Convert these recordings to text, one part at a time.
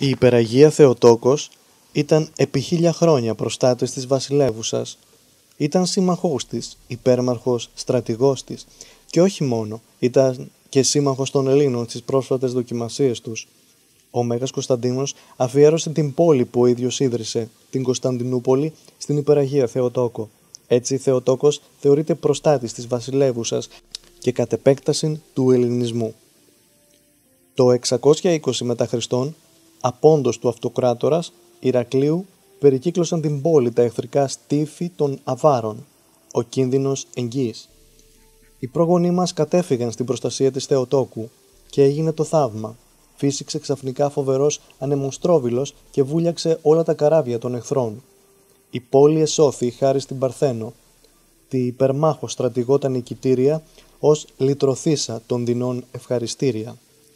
Η υπεραγία Θεοτόκος ήταν επί 1000 χρόνια προστάτης της βασιλεύουσας. Ήταν σύμμαχός της, υπέρμαρχος, στρατηγός της και όχι μόνο, ήταν και σύμμαχος των Ελλήνων στις πρόσφατες δοκιμασίες τους. Ο Μέγας Κωνσταντίνος αφιέρωσε την πόλη που ο ίδιος ίδρυσε, την Κωνσταντινούπολη, στην υπεραγία Θεοτόκο. Έτσι, Θεοτόκος θεωρείται προστάτης της βασιλεύουσας και κατ' επέκταση του ελληνισμού. Το 620 μετά Χριστόν, απόντος του αυτοκράτορας Ηρακλείου, περικύκλωσαν την πόλη τα εχθρικά στίφη των Αβάρων, ο κίνδυνος εγγύης. Οι πρόγονοί μας κατέφυγαν στην προστασία της Θεοτόκου και έγινε το θαύμα. Φύσηξε ξαφνικά φοβερός ανεμοστρόβιλος και βούλιαξε όλα τα καράβια των εχθρών. Η πόλη εσώθη χάρη στην Παρθένο, τη υπερμάχο στρατηγό τα νικητήρια, ως λυτρωθήσα των δεινών ευχαριστήρια.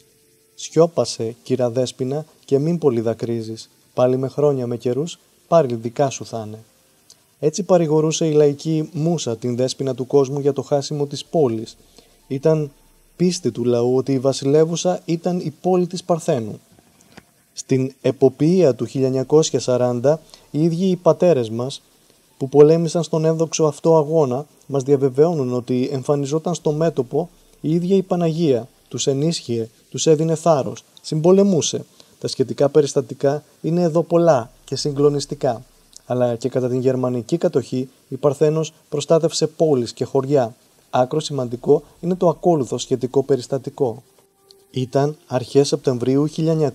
Σιώπασε, κύρα Δέσποινα, και μην πολύ δακρύζεις, πάλι με χρόνια με καιρούς, πάλι δικά σου θα είναι. Έτσι παρηγορούσε η λαϊκή μούσα την Δέσποινα του κόσμου για το χάσιμο της πόλης. Ήταν πίστη του λαού ότι η βασιλεύουσα ήταν η πόλη της Παρθένου. Στην εποπία του 1940, οι ίδιοι οι πατέρες μας, που πολέμησαν στον ένδοξο αυτό αγώνα, μας διαβεβαιώνουν ότι εμφανιζόταν στο μέτωπο η ίδια η Παναγία, τους ενίσχυε, τους έδινε θάρρος, συμπολεμούσε. Τα σχετικά περιστατικά είναι εδώ πολλά και συγκλονιστικά. Αλλά και κατά την γερμανική κατοχή η Παρθένος προστάτευσε πόλεις και χωριά. Άκρο σημαντικό είναι το ακόλουθο σχετικό περιστατικό. Ήταν αρχές Σεπτεμβρίου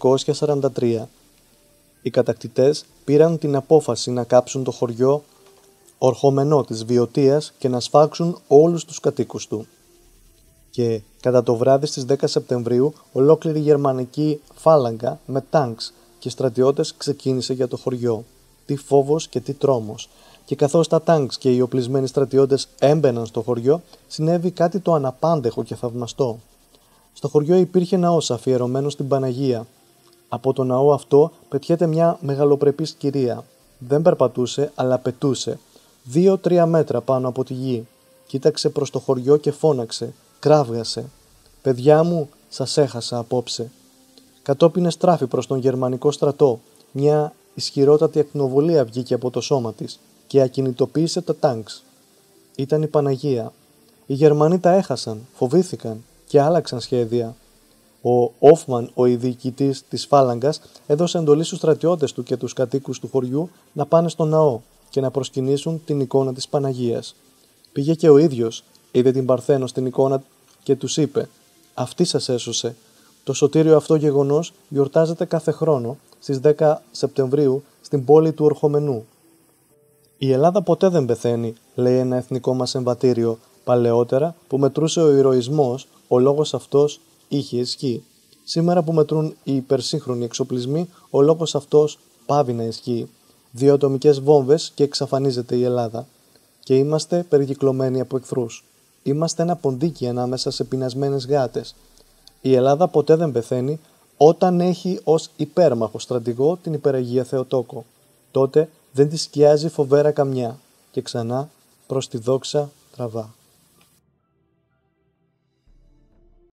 1943. Οι κατακτητές πήραν την απόφαση να κάψουν το χωριό Ορχομενό της Βιωτίας και να σφάξουν όλους τους κατοίκους του. Και κατά το βράδυ στις 10 Σεπτεμβρίου ολόκληρη η γερμανική φάλαγγα με τάγκς και στρατιώτες ξεκίνησε για το χωριό. Τι φόβος και τι τρόμος. Και καθώς τα τάγκς και οι οπλισμένοι στρατιώτες έμπαιναν στο χωριό, συνέβη κάτι το αναπάντεχο και θαυμαστό. Στο χωριό υπήρχε ναός αφιερωμένος στην Παναγία. Από το ναό αυτό πετιέται μια μεγαλοπρεπής κυρία. Δεν περπατούσε, αλλά πετούσε. 2-3 μέτρα πάνω από τη γη. Κοίταξε προς το χωριό και φώναξε. Κράβγασε. «Παιδιά μου, σας έχασα απόψε». Κατόπιν εστράφη προς τον γερμανικό στρατό. Μια ισχυρότατη ακτινοβολία βγήκε από το σώμα της και ακινητοποίησε τα τάγκς. Ήταν η Παναγία. Οι Γερμανοί τα έχασαν, φοβήθηκαν και άλλαξαν σχέδια. Ο Όφμαν, ο διοικητής της φάλαγγας, έδωσε εντολή στους στρατιώτες του και τους κατοίκους του χωριού να πάνε στο ναό και να προσκυνήσουν την εικόνα της Παναγίας. Πήγε και ο ίδιος, είδε την Παρθένο στην εικόνα και τους είπε «Αυτή σας έσωσε». Το σωτήριο αυτό γεγονός γιορτάζεται κάθε χρόνο στις 10 Σεπτεμβρίου στην πόλη του Ορχομενού. «Η Ελλάδα ποτέ δεν πεθαίνει», λέει ένα εθνικό μας εμβατήριο παλαιότερα που μετρούσε ο ηρωισμός, ο λόγος αυτός είχε ισχύ. Σήμερα που μετρούν οι υπερσύγχρονοι εξοπλισμοί, ο λόγος αυτός πάβει να ισχύει. 2 ατομικές βόμβες και εξαφανίζεται η Ελλάδα. Και είμαστε περικυκλωμένοι από εχθρούς. Είμαστε ένα ποντίκι ανάμεσα σε πεινασμένες γάτες. Η Ελλάδα ποτέ δεν πεθαίνει όταν έχει ως υπέρμαχο στρατηγό την υπεραγία Θεοτόκο. Τότε δεν τη σκιάζει φοβέρα καμιά και ξανά προς τη δόξα τραβά.